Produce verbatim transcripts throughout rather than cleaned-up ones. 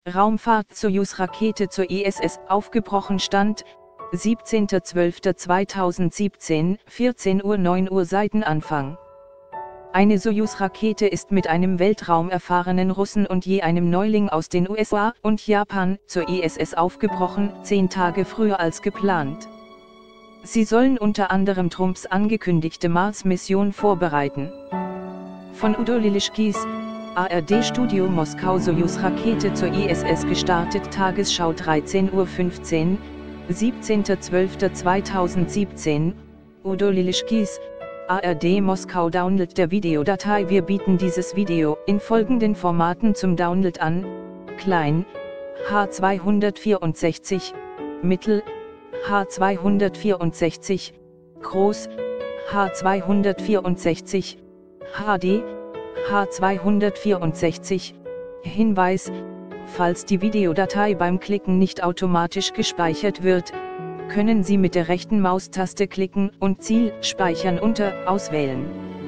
Raumfahrt-Sojus-Rakete zur I S S aufgebrochen. Stand siebzehnter zwölfter zweitausendsiebzehn, vierzehn Uhr neun Uhr Seitenanfang. Eine Sojus-Rakete ist mit einem weltraumerfahrenen Russen und je einem Neuling aus den U S A und Japan zur I S S aufgebrochen, zehn Tage früher als geplant. Sie sollen unter anderem Trumps angekündigte Mars-Mission vorbereiten. Von Udo Lilischkis, A R D-Studio Moskau. Sojus-Rakete zur I S S gestartet. Tagesschau dreizehn Uhr fünfzehn, siebzehnter zwölfter zweitausendsiebzehn, Udo Lilischkis, A R D Moskau. Download der Videodatei. Wir bieten dieses Video in folgenden Formaten zum Download an: klein, H zweihundertvierundsechzig, mittel, H zweihundertvierundsechzig, groß, H zweihundertvierundsechzig, H D, H zweihundertvierundsechzig. Hinweis: Falls die Videodatei beim Klicken nicht automatisch gespeichert wird, können Sie mit der rechten Maustaste klicken und Ziel Speichern unter auswählen.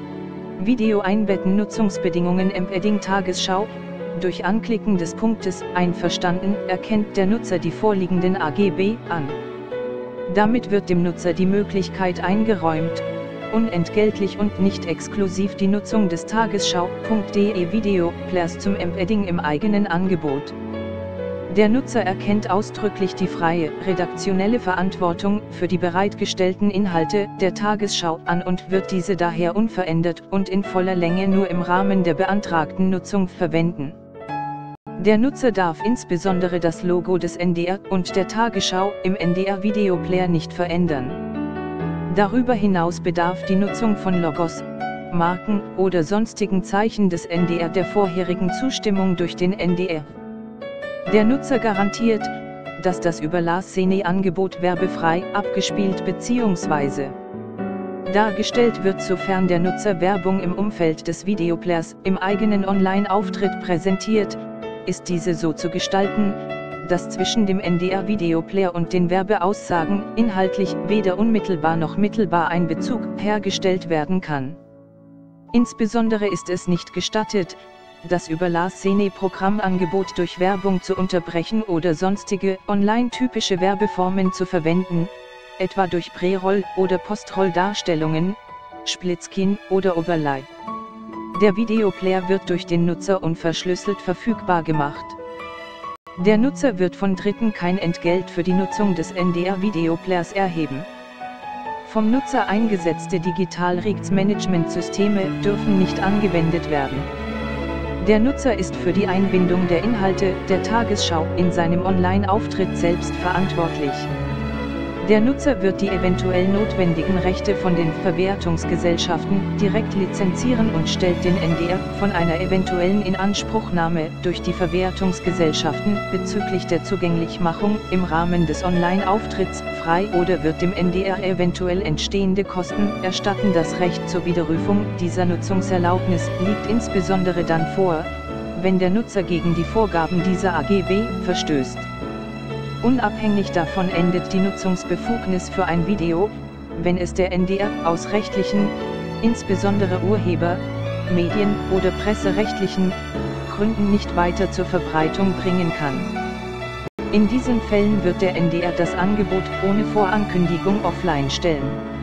Video einbetten. Nutzungsbedingungen. Embedding. Tagesschau. Durch Anklicken des Punktes Einverstanden erkennt der Nutzer die vorliegenden A G B an. Damit wird dem Nutzer die Möglichkeit eingeräumt, unentgeltlich und nicht exklusiv die Nutzung des Tagesschau punkt de Videoplayers zum Embedding im eigenen Angebot. Der Nutzer erkennt ausdrücklich die freie, redaktionelle Verantwortung für die bereitgestellten Inhalte der Tagesschau an und wird diese daher unverändert und in voller Länge nur im Rahmen der beantragten Nutzung verwenden. Der Nutzer darf insbesondere das Logo des N D R und der Tagesschau im N D R Videoplayer nicht verändern. Darüber hinaus bedarf die Nutzung von Logos, Marken oder sonstigen Zeichen des N D R der vorherigen Zustimmung durch den N D R. Der Nutzer garantiert, dass das über Last-Szene-Angebot werbefrei abgespielt bzw. dargestellt wird, sofern der Nutzer Werbung im Umfeld des Videoplayers im eigenen Online-Auftritt präsentiert, ist diese so zu gestalten, dass zwischen dem N D R Videoplayer und den Werbeaussagen inhaltlich weder unmittelbar noch mittelbar ein Bezug hergestellt werden kann. Insbesondere ist es nicht gestattet, das über Last-Szene-Programmangebot durch Werbung zu unterbrechen oder sonstige online-typische Werbeformen zu verwenden, etwa durch Pre-Roll- oder Post-Roll-Darstellungen, Splitscreen oder Overlay. Der Videoplayer wird durch den Nutzer unverschlüsselt verfügbar gemacht. Der Nutzer wird von Dritten kein Entgelt für die Nutzung des N D R Videoplayers erheben. Vom Nutzer eingesetzte Digital-Rights-Management-Systeme dürfen nicht angewendet werden. Der Nutzer ist für die Einbindung der Inhalte der Tagesschau in seinem Online-Auftritt selbst verantwortlich. Der Nutzer wird die eventuell notwendigen Rechte von den Verwertungsgesellschaften direkt lizenzieren und stellt den N D R von einer eventuellen Inanspruchnahme durch die Verwertungsgesellschaften bezüglich der Zugänglichmachung im Rahmen des Online-Auftritts frei oder wird dem N D R eventuell entstehende Kosten erstatten. Das Recht zur Widerrufung dieser Nutzungserlaubnis liegt insbesondere dann vor, wenn der Nutzer gegen die Vorgaben dieser A G B verstößt. Unabhängig davon endet die Nutzungsbefugnis für ein Video, wenn es der N D R aus rechtlichen, insbesondere Urheber-, Medien- oder presserechtlichen Gründen nicht weiter zur Verbreitung bringen kann. In diesen Fällen wird der N D R das Angebot ohne Vorankündigung offline stellen.